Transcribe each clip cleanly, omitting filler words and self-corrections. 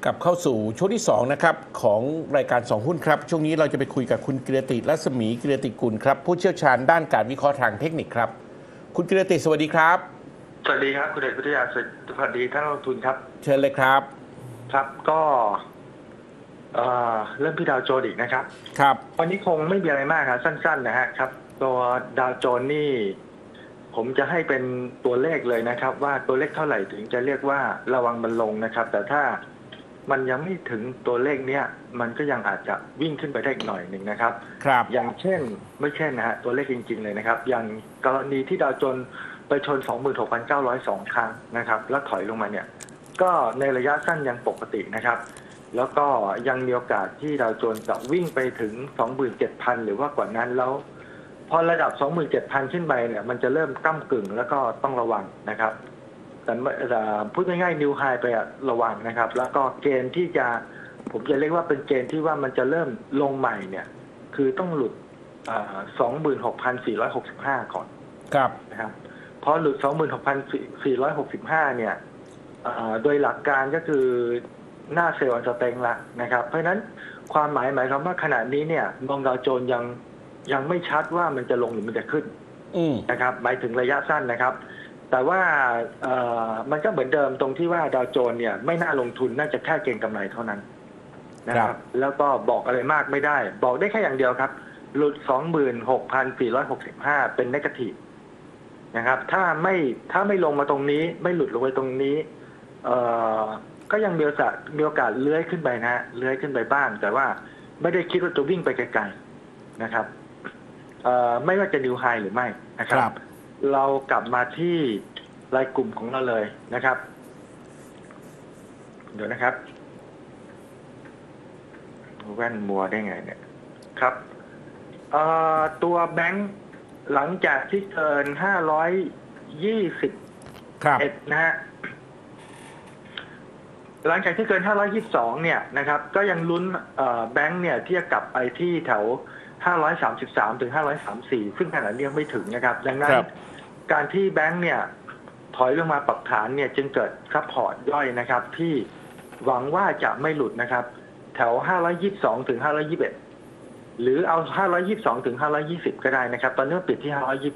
กลับเข้าสู่ช่วงที่2นะครับของรายการ2หุ้นครับช่วงนี้เราจะไปคุยกับคุณกิรติรัศมีกิรติกุลครับผู้เชี่ยวชาญด้านการวิเคราะห์ทางเทคนิคครับคุณกิรติสวัสดีครับสวัสดีครับคุณเอกวิทยาสวัสดีท่านนักลงทุนครับเชิญเลยครับครับก็เริ่มที่ดาวโจนส์อีกนะครับครับวันนี้คงไม่มีอะไรมากครับสั้นๆนะฮะครับตัวดาวโจนส์นี่ผมจะให้เป็นตัวเลขเลยนะครับว่าตัวเลขเท่าไหร่ถึงจะเรียกว่าระวังมันลงนะครับแต่ถ้ามันยังไม่ถึงตัวเลขเนี้ยมันก็ยังอาจจะวิ่งขึ้นไปได้อีกหน่อยหนึ่งนะครับครับอย่างเช่นไม่ใช่นะฮะตัวเลขจริงๆเลยนะครับอย่างกรณีที่ดาวโจนส์ไปชน 26,902 ครั้งนะครับแล้วถอยลงมาเนี่ยก็ในระยะสั้นยังปกตินะครับแล้วก็ยังมีโอกาสที่ดาวโจนส์จะวิ่งไปถึง 27,000 หรือว่ากว่านั้นแล้วพอระดับ 27,000 ขึ้นไปเนี่ยมันจะเริ่มก้ำกึ่งแล้วก็ต้องระวังนะครับแต่พูดง่ายๆนิวไฮไประวังนะครับแล้วก็เกณฑ์ที่จะผมจะเรียกว่าเป็นเกณฑ์ที่ว่ามันจะเริ่มลงใหม่เนี่ยคือต้องหลุด26,465 ก่อนครับนะครับพอหลุด 26,465 เนี่ยโดยหลักการก็คือหน้าเซลล์สเต็งละนะครับเพราะฉะนั้นความหมายความว่าขณะนี้เนี่ยมองดาวโจนส์ยังไม่ชัดว่ามันจะลงหรือมันจะขึ้นนะครับหมายถึงระยะสั้นนะครับแต่ว่ามันก็เหมือนเดิมตรงที่ว่าดาวโจนส์เนี่ยไม่น่าลงทุนน่าจะแค่เก็งกำไรเท่านั้นนะครับแล้วก็บอกอะไรมากไม่ได้บอกได้แค่อย่างเดียวครับหลุด 26,465 เป็นเนกาทีฟนะครับถ้าไม่ลงมาตรงนี้ไม่หลุดลงไปตรงนี้ก็ยังมีโอกาสเลื้อยขึ้นไปนะฮะเลื้อยขึ้นไปบ้างแต่ว่าไม่ได้คิดว่าจะวิ่งไปไกลๆนะครับไม่ว่าจะนิวไฮหรือไม่นะครับเรากลับมาที่รายกลุ่มของเราเลยนะครับเดี๋ยวนะครับแว่นมัวได้ไงเนี่ยครับตัวแบงค์หลังจากที่เกิน520นะฮะหลังจากที่เกิน522เนี่ยนะครับก็ยังลุ้นแบงค์เนี่ยที่จะกลับไปที่แถว533ถึง534ซึ่งขณะนี้ยังไม่ถึงนะครับดังนั้นการที่แบงค์เนี่ยถอยลงมาปรับฐานเนี่ยจึงเกิดซัพพอร์ตย่อยนะครับที่หวังว่าจะไม่หลุดนะครับแถว522ถึง521หรือเอา522ถึง520ก็ได้นะครับตอนนี้ปิดที่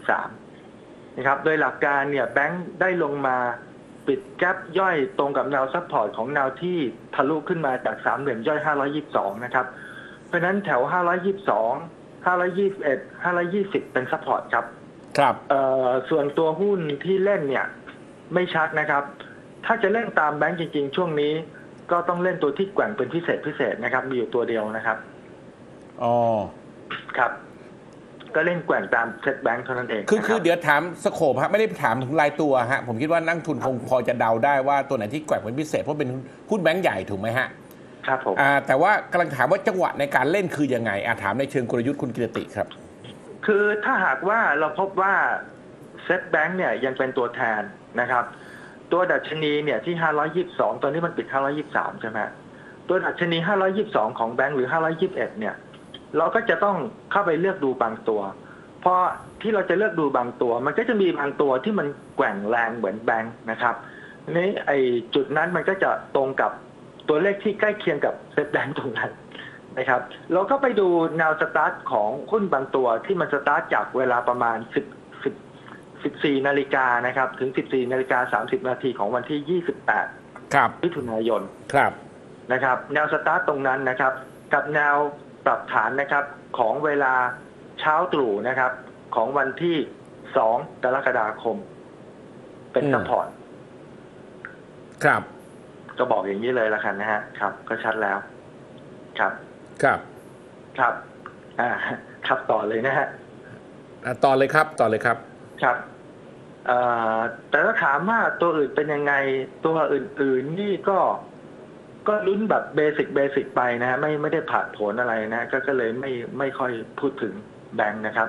523นะครับโดยหลักการเนี่ยแบงค์ได้ลงมาปิดแกปย่อยตรงกับแนวซัพพอร์ตของแนวที่ทะลุขึ้นมาจาก3เหลี่ยมย่อย522นะครับเพราะฉะนั้นแถว522 521 520เป็นซัพพอร์ตครับครับส่วนตัวหุ้นที่เล่นเนี่ยไม่ชัดนะครับถ้าจะเล่นตามแบงก์จริงๆช่วงนี้ก็ต้องเล่นตัวที่แกว่งเป็นพิเศษนะครับมีอยู่ตัวเดียวนะครับอ๋อครับก็เล่นแกว่งตามเซ็ตแบงก์เท่านั้นเองคือเดี๋ยวถามสโคปฮะไม่ได้ถามถึงรายตัวฮะผมคิดว่านักทุนคงพอจะเดาได้ว่าตัวไหนที่แกว่งเป็นพิเศษเพราะเป็นหุ้นแบงก์ใหญ่ถูกไหมฮะครับผมแต่ว่ากำลังถามว่าจังหวะในการเล่นคือยังไงถามในเชิงกลยุทธ์คุณกิรติครับคือถ้าหากว่าเราพบว่าเซ็ตแบงก์เนี่ยยังเป็นตัวแทนนะครับตัวดัชนีเนี่ยที่522ตอนนี้มันปิด523ใช่ไหมตัวดัชนี522ของแบงก์หรือ521เนี่ยเราก็จะต้องเข้าไปเลือกดูบางตัวเพราะที่เราจะเลือกดูบางตัวมันก็จะมีบางตัวที่มันแกว่งแรงเหมือนแบงก์นะครับนี้ไอจุดนั้นมันก็จะตรงกับตัวเลขที่ใกล้เคียงกับเซ็ตแบงก์ตรงนั้นนะครับเราก็ไปดูแนวสตาร์ทของหุ้นบางตัวที่มันสตาร์ทจากเวลาประมาณ14 นาฬิกานะครับถึง 14 นาฬิกา 30 นาทีของวันที่ 28 ครับมิถุนายนครับนะครับแนวสตาร์ทตรงนั้นนะครับกับแนวปรับฐานนะครับของเวลาเช้าตรู่นะครับของวันที่2 กรกฎาคมเป็นซัพพอร์ตครับก็บอกอย่างนี้เลยละกันนะฮะครับก็ชัดแล้วครับครับครับครับต่อเลยนะฮะต่อเลยครับครับแต่ถ้าถามว่าตัวอื่นเป็นยังไงตัวอื่นๆนี่ก็ลุ้นแบบเบสิกไปนะฮะไม่ได้ผ่านผลอะไรนะก็เลยไม่ค่อยพูดถึงแบงค์นะครับ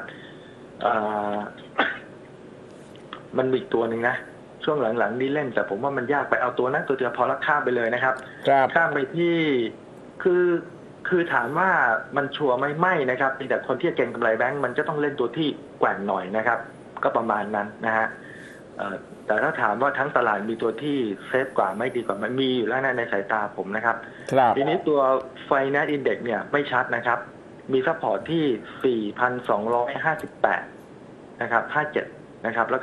มันมีอีกตัวหนึ่งนะช่วงหลังๆนี่เล่นแต่ผมว่ามันยากไปเอาตัวนั้นตัวเดียวพอละข้ามไปเลยนะครับข้ามไปที่คือถามว่ามันชัวร์ไม่นะครับแต่คนที่เก่งกำไรแบงค์มันจะต้องเล่นตัวที่แกว่งหน่อยนะครับก็ประมาณนั้นนะฮะแต่ถ้าถามว่าทั้งตลาดมีตัวที่เซฟกว่าไม่ดีกว่ามันมีอยู่แล้วนะในสายตาผมนะครับครับทีนี้ตัว Finance Index เนี่ยไม่ชัดนะครับ มีซัพพอร์ตที่ 4,258 นะครับ 57 นะครับ แล้วก็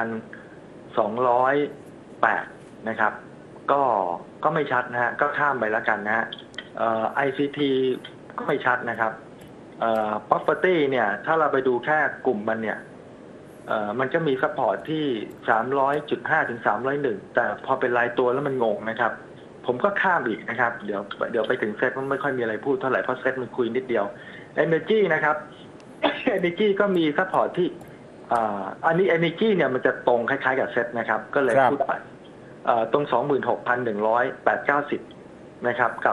4,208 นะครับ ก็ไม่ชัดนะฮะ ก็ข้ามไปแล้วกันนะฮะICT ก็ไม่ชัดนะครับproperty เนี่ย ถ้าเราไปดูแค่กลุ่มมันเนี่ยมันก็มีซัพพอร์ตที่ 300.5 ถึง 301 แต่พอเป็นรายตัวแล้วมันงงนะครับ ผมก็ข้ามอีกนะครับ เดี๋ยวไปถึงเซ็ตมันไม่ค่อยมีอะไรพูดเท่าไหร่ เพราะเซ็ตมันคุยนิดเดียว Energy นะครับ Energy ก็มีซัพพอร์ตที่อันนี้ Energy เนี่ยมันจะตรงคล้ายๆกับเซ็ตนะครับ ก็เลยพูดไปตรง 26,180 นะครับกับ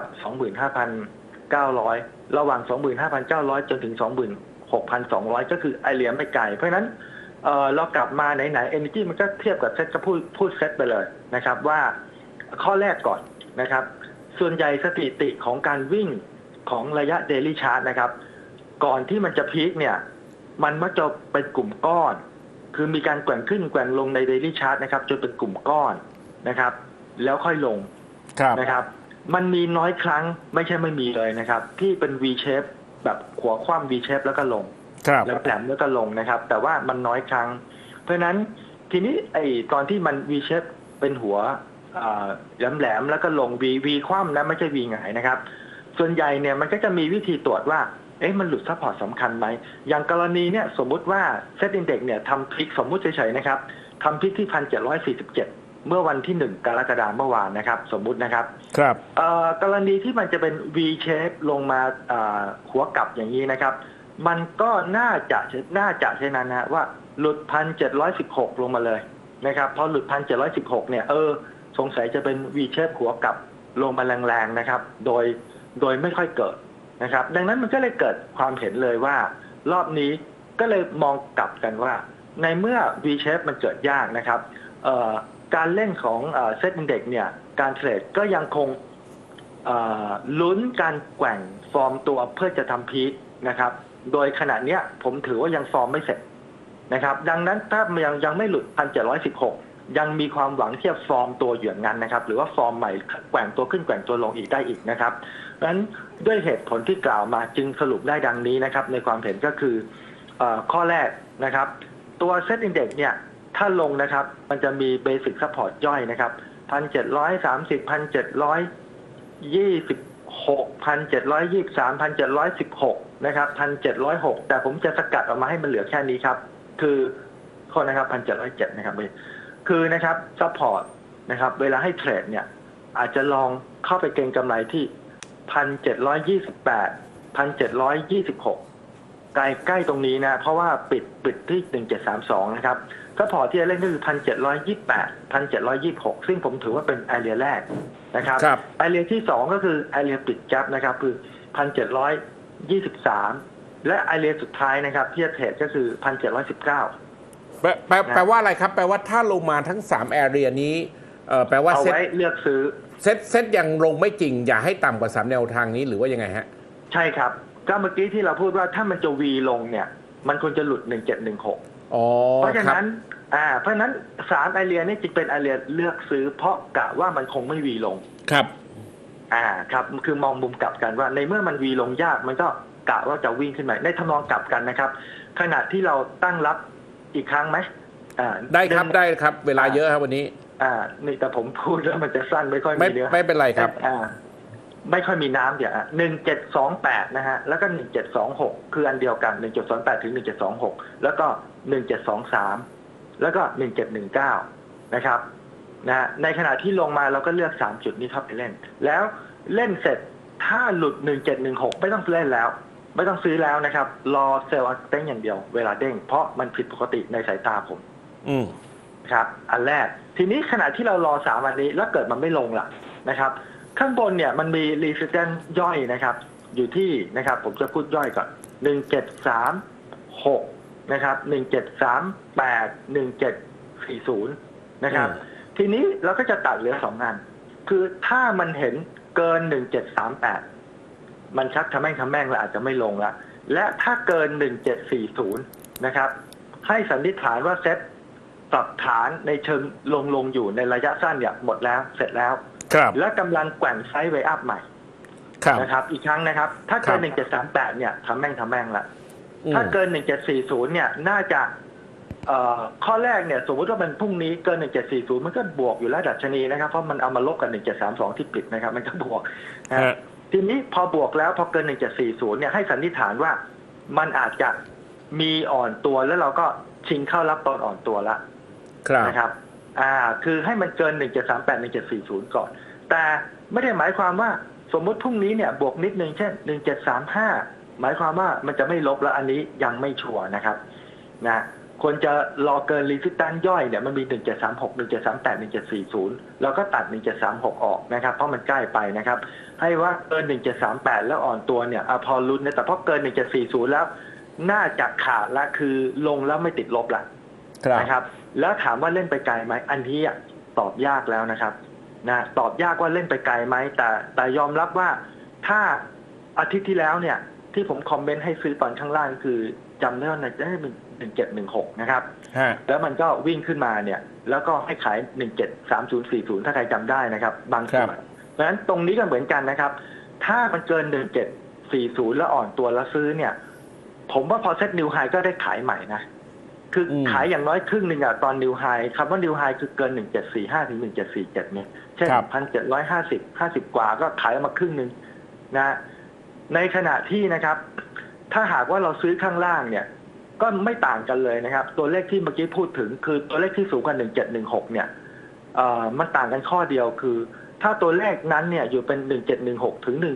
25,900 ระหว่าง 25,900 จนถึง 26,200 ก็คือไอเลียไม่ไกลเพราะฉะนั้นเรากลับมาไหนๆ Energy มันก็เทียบกับเซ็ตก็พูดเซ็ตไปเลยนะครับว่าข้อแรกก่อนนะครับส่วนใหญ่สถิติของการวิ่งของระยะ Daily Chart นะครับก่อนที่มันจะพีคเนี่ยมันมักจะเป็นกลุ่มก้อนคือมีการแกว่งขึ้นแกว่งลงใน Daily Chart นะครับจนเป็นกลุ่มก้อนนะครับแล้วค่อยลงนะครับมันมีน้อยครั้งไม่ใช่ไม่มีเลยนะครับที่เป็น V shape แบบหัวคว่ำ V shape แล้วก็ลงแล้วแหลมแล้วก็ลงนะครับแต่ว่ามันน้อยครั้งเพราะฉะนั้นทีนี้ตอนที่มัน V shape เป็นหัวแหลมแล้วก็ลง V คว่ำนะไม่ใช่ V หงายนะครับส่วนใหญ่เนี่ยมันก็จะมีวิธีตรวจว่ามันหลุดซัพพอร์ตสำคัญไหมอย่างกรณีเนี่ยสมมุติว่าเซ็ตอินเด็กซ์เนี่ยทำพลิกสมมุติเฉยๆนะครับทำพลิกที่ 1,747 เมื่อวันที่1 กรกฎาคมเมื่อวานนะครับสมมุตินะครับกรณีที่มันจะเป็น V shape ลงมาหัวกลับอย่างนี้นะครับมันก็น่าจะใช่นั้นนะว่าหลุด 1,716 ลงมาเลยนะครับพอหลุด 1,716 เนี่ยสงสัยจะเป็น V shape หัวกลับลงมาแรงๆนะครับโดยไม่ค่อยเกิดนะครับดังนั้นมันก็เลยเกิดความเห็นเลยว่ารอบนี้ก็เลยมองกลับกันว่าในเมื่อ V shape มันเกิดยากนะครับการเล่นของเซ็ตอินเด็กซ์เนี่ยการเทรดก็ยังคงลุ้นการแกว่งฟอร์มตัวเพื่อจะทำพีคนะครับโดยขณะนี้ผมถือว่ายังฟอร์มไม่เสร็จนะครับดังนั้นถ้ายังไม่หลุด 1,716 ยังมีความหวังที่จะฟอร์มตัวอยู่อย่างนั้นนะครับหรือว่าฟอร์มใหม่แกว่งตัวขึ้นแกว่งตัวลงอีกได้อีกนะครับดังนั้นด้วยเหตุผลที่กล่าวมาจึงสรุปได้ดังนี้นะครับในความเห็นก็คือข้อแรกนะครับตัวเซ็ตอินเด็กซ์เนี่ยถ้าลงนะครับมันจะมีเบสิกซัพพอร์ตย่อยนะครับ 1,730 1,726 1,723 1,716 นะครับ 1,706 แต่ผมจะสกัดออกมาให้มันเหลือแค่นี้ครับคือข้อนะครับ 1,707 นะครับคือนะครับซัพพอร์ตนะครับเวลาให้เทรดเนี่ยอาจจะลองเข้าไปเก็งกำไรที่ 1,728 1,726 ใกล้ตรงนี้นะเพราะว่าปิดที่ 1,732 นะครับซัพพอร์ตที่จะเล่นก็คือ 1,728 1,726 ซึ่งผมถือว่าเป็นไอเรียแรกนะครับไอเรียที่2ก็คือไอเรียปิดแก๊ปนะครับคือ 1,723 และไอเรียสุดท้ายนะครับที่จะเทรดก็คือ 1,719 แปลว่าอะไรครับแปลว่าถ้าลงมาทั้ง3แอเรียนี้แปลว่าเอาไว้เลือกซื้อเซ็ตยังลงไม่จริงอย่าให้ต่ำกว่า3แนวทางนี้หรือว่ายังไงฮะใช่ครับก็เมื่อกี้ที่เราพูดว่าถ้ามันจะ V ลงเนี่ยมันควรจะหลุด 1716เพราะฉะนั้น3ไอเรียนี่จึงเป็นไอเรียเลือกซื้อเพราะกะว่ามันคงไม่ V ลงครับครับคือมองมุมกลับกันว่าในเมื่อมัน V ลงยากมันก็กะว่าจะวิ่งขึ้นมาในทำนองกลับกันนะครับขณะที่เราตั้งรับอีกครั้งไหมได้ครับเวลาเยอะครับวันนี้นี่แต่ผมพูดแล้วมันจะสั้นไม่ค่อยมีเนื้อไม่เป็นไรครับไม่ค่อยมีน้ำเดี๋ยว1728นะฮะแล้วก็1726คืออันเดียวกัน1728ถึง1726แล้วก็1723แล้วก็1719นะครับในขณะที่ลงมาเราก็เลือก3จุดนี้เข้าไปเล่นแล้วเล่นเสร็จถ้าหลุด1716ไม่ต้องเล่นแล้วไม่ต้องซื้อแล้วนะครับรอเซลล์เด้งอย่างเดียวเวลาเด้งเพราะมันผิดปกติในสายตาผมครับอันแรกทีนี้ขณะที่เรารอ3อันนี้แล้วเกิดมันไม่ลงล่ะนะครับข้างบนเนี่ยมันมี resistance ย่อยนะครับอยู่ที่นะครับผมจะพูดย่อยก่อน1736นะครับ1738 1740นะครับทีนี้เราก็จะตัดเหลือ2อันคือถ้ามันเห็นเกิน1738มันชักทำแม่งแล้วอาจจะไม่ลงละและถ้าเกิน1740นะครับให้สันนิษฐานว่าเซ็ตปรับฐานในเชิงลงอยู่ในระยะสั้นเนี่ยหมดแล้วเสร็จแล้วครับและกำลังแกว่งไซด์เวย์อัพใหม่ครับนะครับอีกครั้งนะครับถ้าเกิน 1738 เนี่ยทำแม่งละถ้าเกิน 1740 เนี่ยน่าจะข้อแรกเนี่ยสมมติว่ามันพรุ่งนี้เกิน 1740 มันก็บวกอยู่แล้วดัชนีนะครับเพราะมันเอามาลบกัน 1732 ที่ปิดนะครับมันก็บวกนะทีนี้พอบวกแล้วพอเกิน 1740 เนี่ยให้สันนิษฐานว่ามันอาจจะมีอ่อนตัวแล้วเราก็ชิงเข้ารับตอนอ่อนตัวละนะครับคือให้มันเกิน 1738 1740 ก่อนแต่ไม่ได้หมายความว่าสมมุติพรุ่งนี้เนี่ยบวกนิดนึงเช่น 1735 หมายความว่ามันจะไม่ลบแล้วอันนี้ยังไม่ชัวร์นะครับนะควรจะรอเกินรีซิสแตนซ์ย่อยเนี่ยมันมี 1736 1738 1740 เราก็ตัด 1736 ออกนะครับเพราะมันใกล้ไปนะครับให้ว่าเกิน 1738 แล้วอ่อนตัวเนี่ยพอลุ้นนะแต่พอเกิน 1740 แล้วน่าจะขาดละคือลงแล้วไม่ติดลบละนะครับแล้วถามว่าเล่นไปไกลไหมอันนี้ตอบยากแล้วนะครับนะตอบยากว่าเล่นไปไกลไหมแต่ยอมรับว่าถ้าอาทิตย์ที่แล้วเนี่ยที่ผมคอมเมนต์ให้ซื้อตอนข้างล่างคือจำได้ว่าจะให้เป็น1716นะครับแล้วมันก็วิ่งขึ้นมาเนี่ยแล้วก็ให้ขาย173040ถ้าใครจำได้นะครับบางส่วนเพราะฉะนั้นตรงนี้ก็เหมือนกันนะครับถ้ามันเกิน1740แล้วอ่อนตัวแล้วซื้อเนี่ยผมว่าพอเซ็ตนิวไฮก็ได้ขายใหม่นะคือขายอย่างน้อยครึ่งหนึ่งตอนนิวไฮคำว่านิวไฮคือเกิน1745ถึง1747เนี่ยเช่น1750กว่าก็ขายออกมาครึ่งหนึ่งนะในขณะที่นะครับถ้าหากว่าเราซื้อข้างล่างเนี่ยก็ไม่ต่างกันเลยนะครับตัวเลขที่เมื่อกี้พูดถึงคือตัวเลขที่สูงกว่า1716เนี่ยมันต่างกันข้อเดียวคือถ้าตัวเลขนั้นเนี่ยอยู่เป็น1716ถึง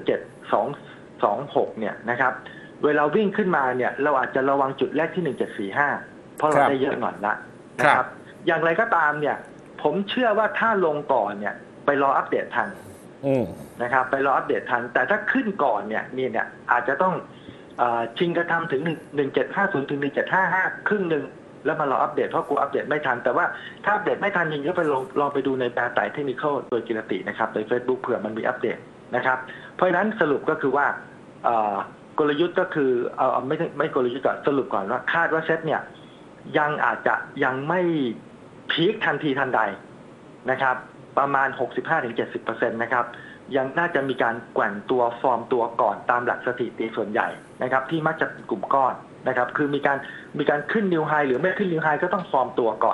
1726เนี่ยนะครับเวลาวิ่งขึ้นมาเนี่ยเราอาจจะระวังจุดแรกที่1745เพราะเราได้เยอะหน่อยละนะครับอย่างไรก็ตามเนี่ยผมเชื่อว่าถ้าลงก่อนเนี่ยไปรออัปเดตทันนะครับไปรออัปเดตทันแต่ถ้าขึ้นก่อนเนี่ยอาจจะต้องชิงกระทำถึง1750ถึง1755ครึ่งหนึ่งแล้วมารออัปเดตเพราะกูอัปเดตไม่ทันแต่ว่าถ้าอัปเดตไม่ทันจริงก็ไปลองไปดูในแปลไต่เทคนิคโดยกิรตินะครับใน Facebook เผื่อมันมีอัปเดตนะครับเพราะฉะนั้นสรุปก็คือว่ากลยุทธ์ก็คือไม่กลยุทธ์ก่อนสรุปก่อนว่าคาดว่าเซ็ตเนี่ยยังไม่พีคทันทีทันใดนะครับประมาณ 65-70% นะครับยังน่าจะมีการแกว่งตัวฟอร์มตัวก่อนตามหลักสถิติส่วนใหญ่นะครับที่มักจะเป็นกลุ่มก้อนนะครับคือมีการขึ้นนิวไฮหรือไม่ขึ้นนิวไฮก็ต้องฟอร์มตัวก่อน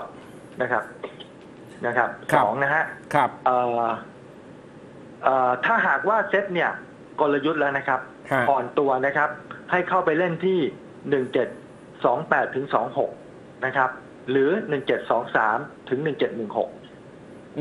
นะครับสองนะฮะถ้าหากว่าเซ็ตเนี่ยกลยุทธ์แล้วนะครับอ่อนตัวนะครับให้เข้าไปเล่นที่1728ถึง26นะครับหรือ1723ถึง1716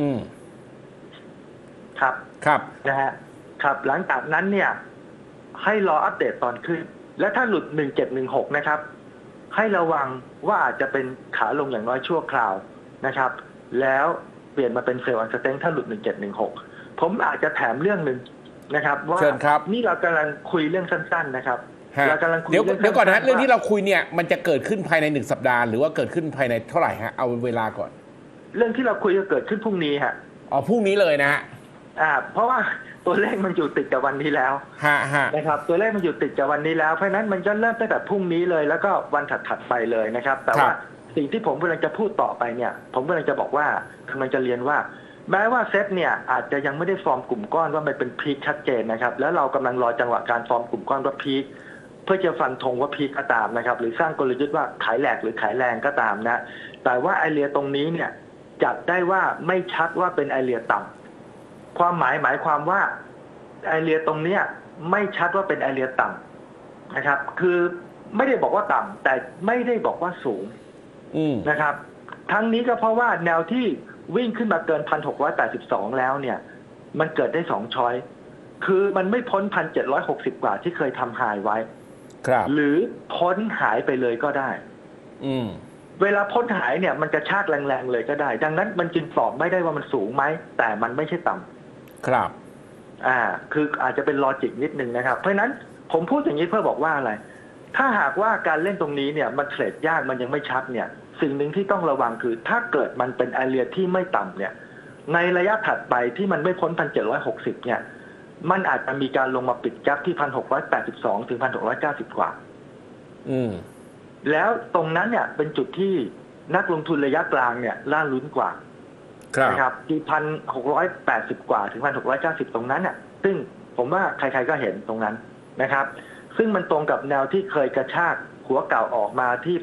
ครับนะฮะครับหลังจากนั้นเนี่ยให้รออัปเดตตอนขึ้นและถ้าหลุด1716นะครับให้ระวังว่าอาจจะเป็นขาลงอย่างน้อยชั่วคราวนะครับแล้วเปลี่ยนมาเป็นเซลล์อันสเต็งถ้าหลุด1716ผมอาจจะแถมเรื่องหนึ่งนะครับว่านี่เรากำลังคุยเรื่องสั้นๆนะครับเรากำลังคุยเดี๋ยวก่อนนะเรื่องที่เราคุยเนี่ยมันจะเกิดขึ้นภายใน1สัปดาห์หรือว่าเกิดขึ้นภายในเท่าไหร่ฮะเอาเวลาก่อนเรื่องที่เราคุยจะเกิดขึ้นพรุ่งนี้ฮะพรุ่งนี้เลยนะฮะเพราะว่าตัวเลขมันอยู่ติดกับวันนี้แล้วนะครับตัวเลขมันอยู่ติดกับวันนี้แล้วเพราะนั้นมันจะเริ่มตั้งแต่พรุ่งนี้เลยแล้วก็วันถัดๆไปเลยนะครับแต่ว่าสิ่งที่ผมกำลังจะพูดต่อไปเนี่ยผมกำลังจะบอกว่ากำลังจะเรียนว่าแม้ว่าเซตเนี่ยอาจจะยังไม่ได้ฟอร์มกลุ่มก้อนว่ามันเป็นพีคชัดเจนนะครับแล้วเรากำลังรอจังหวะการฟอร์มกลุ่มก้อนว่าพีคเพื่อจะฟันธงว่าพีคก็ตามนะครับหรือสร้างกลยุทธ์ว่าขายแหลกหรือขายแรงก็ตามนะแต่ว่าไอเรียตรงนี้เนี่ยจัดได้ว่าไม่ชัดว่าเป็นไอเรียต่ำความหมายความว่าไอเรียตรงนี้ไม่ชัดว่าเป็นไอเรียต่ำนะครับคือไม่ได้บอกว่าต่ำแต่ไม่ได้บอกว่าสูงนะครับทั้งนี้ก็เพราะว่าแนวที่วิ่งขึ้นมาเกิน 1,682 แล้วเนี่ยมันเกิดได้2ช้อยคือมันไม่พ้น 1,760 กว่าที่เคยทำไฮไว้หรือพ้นหายไปเลยก็ได้เวลาพ้นหายเนี่ยมันจะชากแรงๆเลยก็ได้ดังนั้นมันจึงตอบไม่ได้ว่ามันสูงไหมแต่มันไม่ใช่ต่ำครับคืออาจจะเป็นลอจิกนิดนึงนะครับเพราะฉะนั้นผมพูดอย่างนี้เพื่อบอกว่าอะไรถ้าหากว่าการเล่นตรงนี้เนี่ยมันเทรดยากมันยังไม่ชัดเนี่ยสิ่งหนึ่งที่ต้องระวังคือถ้าเกิดมันเป็นไอเรียที่ไม่ต่ำเนี่ยในระยะถัดไปที่มันไม่พ้น 1,760 เนี่ยมันอาจจะมีการลงมาปิดแกปที่ 1,682 ถึง 1,690 กว่าแล้วตรงนั้นเนี่ยเป็นจุดที่นักลงทุนระยะกลางเนี่ยน่าลุ้นกว่าครับนะครับที่1,680 กว่าถึง 1,690 ตรงนั้นเนี่ยซึ่งผมว่าใครๆก็เห็นตรงนั้นนะครับ ซึ่งมันตรงกับแนวที่เคยกระชากหัวเก่าออกมาที่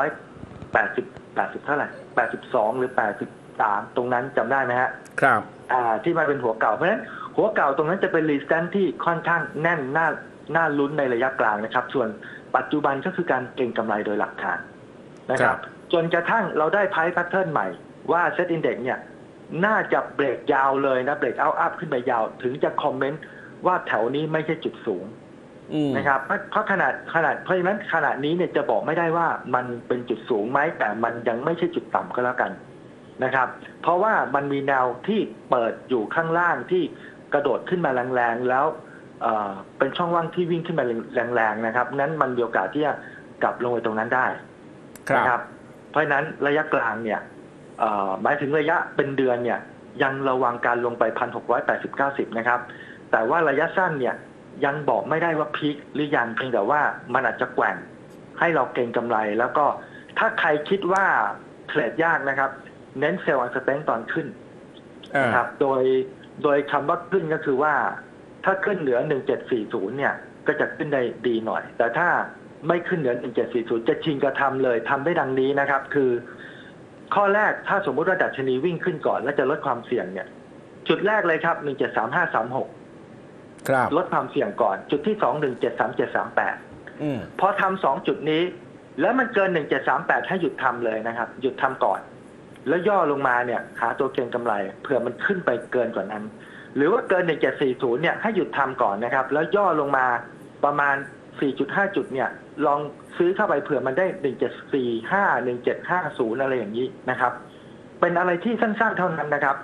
1,680 เท่าไหร่82หรือ83ตรงนั้นจำได้ไหมฮะครับที่มาเป็นหัวเก่าเพราะฉะนั้นหัวเก่าตรงนั้นจะเป็นรีสแตนที่ค่อนข้างแน่นน่าลุ้นในระยะกลางนะครับส่วนปัจจุบันก็คือการเก็งกำไรโดยหลักฐานนะครับจนกระทั่งเราได้ไพ่แพทเทิร์นใหม่ว่าเซ็ตอินเด็กซ์เนี่ยน่าจะเบรกยาวเลยนะเบรกเอาอัพขึ้นไปยาวถึงจะคอมเมนต์ว่าแถวนี้ไม่ใช่จุดสูงนะครับเพราะขนาดเพราะฉะนั้นขณะนี้เนี่ยจะบอกไม่ได้ว่ามันเป็นจุดสูงไหมแต่มันยังไม่ใช่จุดต่ำก็แล้วกันนะครับเพราะว่ามันมีแนวที่เปิดอยู่ข้างล่างที่กระโดดขึ้นมาแรงๆแล้วเป็นช่องว่างที่วิ่งขึ้นมาแรงๆนะครับนั้นมันมีโอกาสที่จะกลับลงไปตรงนั้นได้นะครับเพราะฉะนั้นระยะกลางเนี่ยหมายถึงระยะเป็นเดือนเนี่ยยังระวังการลงไป 1,680-90 นะครับแต่ว่าระยะสั้นเนี่ยยังบอกไม่ได้ว่าพีคหรือยังเพียงแต่ว่ามันอาจจะแกว่งให้เราเก็งกำไรแล้วก็ถ้าใครคิดว่าเทรดยากนะครับเน้นเซลล์อันสเตนตอนขึ้นนะครับโดยคำว่าขึ้นก็คือว่าถ้าขึ้นเหนือ 1740 เนี่ยก็จะขึ้นได้ดีหน่อยแต่ถ้าไม่ขึ้นเหนือ 1740 จะชิงกระทำเลยทำได้ดังนี้นะครับคือข้อแรกถ้าสมมุติว่าดัชนีวิ่งขึ้นก่อนแล้วจะลดความเสี่ยงเนี่ยจุดแรกเลยครับ 173536 ครับลดความเสี่ยงก่อนจุดที่ 2 173738พอทำ2จุดนี้แล้วมันเกิน 1738 ให้หยุดทำเลยนะครับหยุดทำก่อนแล้วย่อลงมาเนี่ยหาตัวเก็งกำไรเผื่อมันขึ้นไปเกินกว่านั้นหรือว่าเกิน 1740 เนี่ยให้หยุดทำก่อนนะครับแล้วย่อลงมาประมาณ 4.5 จุดเนี่ยลองซื้อเข้าไปเผื่อมันได้ 1745 1750 อะไรอย่างนี้นะครับเป็นอะไรที่สั้นๆเท่านั้นนะครับ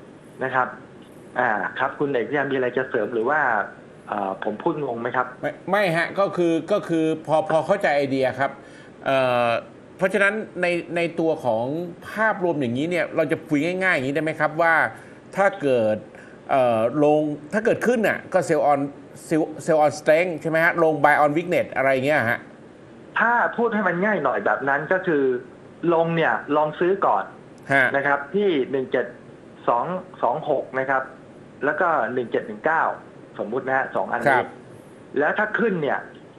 ครับคุณเอกมีอะไรจะเสริมหรือว่าผมพูดงงไหมครับไม่ฮะก็คือพอเข้าใจไอเดียครับเพราะฉะนั้นในตัวของภาพรวมอย่างนี้เนี่ยเราจะคุยง่ายๆอย่างนี้ได้ไหมครับว่าถ้าเกิดถ้าเกิดขึ้นน่ะก็เซลล์ออนสเตรงใช่ไหมฮะลง buy on weakness อะไรเงี้ยฮะถ้าพูดให้มันง่ายหน่อยแบบนั้นก็คือลงเนี่ยลองซื้อก่อนนะครับที่1726นะครับแล้วก็1719สมมุตินะฮะ2อันนี้แล้วถ้าขึ้นเนี่ย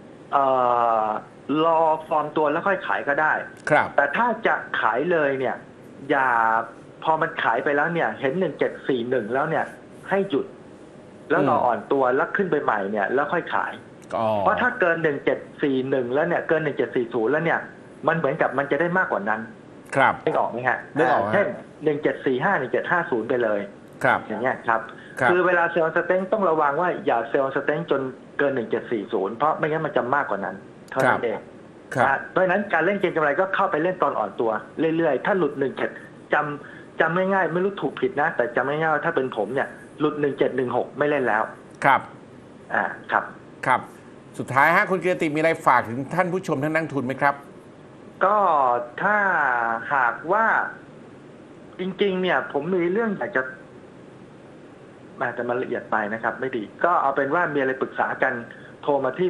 รอฟอร์มตัวแล้วค่อยขายก็ได้แต่ถ้าจะขายเลยเนี่ยอย่าพอมันขายไปแล้วเนี่ยเห็น1741แล้วเนี่ยให้หยุดแล้วรออ่อนตัวแล้วขึ้นไปใหม่เนี่ยแล้วค่อยขายเพราะถ้าเกิน1741แล้วเนี่ยเกิน1740แล้วเนี่ยมันเหมือนกับมันจะได้มากกว่านั้นนึกออกไหมฮะเช่น1745 1750ไปเลยอย่างเงี้ยครับคือเวลาเซลล์สเต็งต้องระวังว่าอย่าเซลล์สเต็งจนเกิน1740เพราะไม่งั้นมันจะมากกว่านั้นเท่านั้นเองเพราะฉะนั้นการเล่นเก็งกำไรก็เข้าไปเล่นตอนอ่อนตัวเรื่อยๆถ้าหลุดจำง่ายๆไม่รู้ถูกผิดนะแต่จำง่ายๆว่าถ้าเป็นผมเนี่ยหลุด1716ไม่เล่นแล้วครับครับสุดท้ายฮะคุณกิรติมีอะไรฝากถึงท่านผู้ชมท่านนักทุนไหมครับก็ถ้าหากว่าจริงๆเนี่ยผมมีเรื่องอยากจะแต่มันละเอียดไปนะครับไม่ดีก็เอาเป็นว่ามีอะไรปรึกษากันโทรมาที่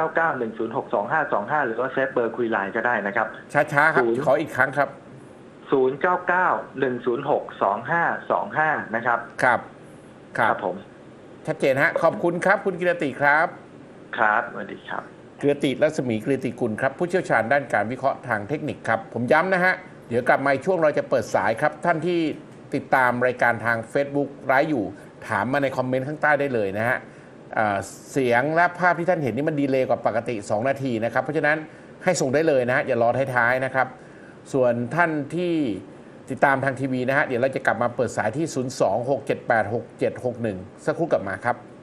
0991062525หรือว่าเซฟเบอร์คุยไลน์ก็ได้นะครับช้าๆครับขออีกครั้งครับ 0991062525นะครับผมชัดเจนฮะขอบคุณครับคุณกิรติครับครับสวัสดีครับกิรติรัศมีกิรติกุลครับผู้เชี่ยวชาญด้านการวิเคราะห์ทางเทคนิคครับผมย้ำนะฮะเดี๋ยวกลับมาช่วงเราจะเปิดสายครับท่านที่ติดตามรายการทาง Facebook ไลฟ์อยู่ถามมาในคอมเมนต์ข้างใต้ได้เลยนะฮะเสียงและภาพที่ท่านเห็นนี่มันดีเลย์กว่าปกติ2นาทีนะครับเพราะฉะนั้นให้ส่งได้เลยนะฮะอย่ารอท้ายๆนะครับส่วนท่านที่ติดตามทางทีวีนะฮะเดี๋ยวเราจะกลับมาเปิดสายที่ 026786761 สักครู่กลับมาครับ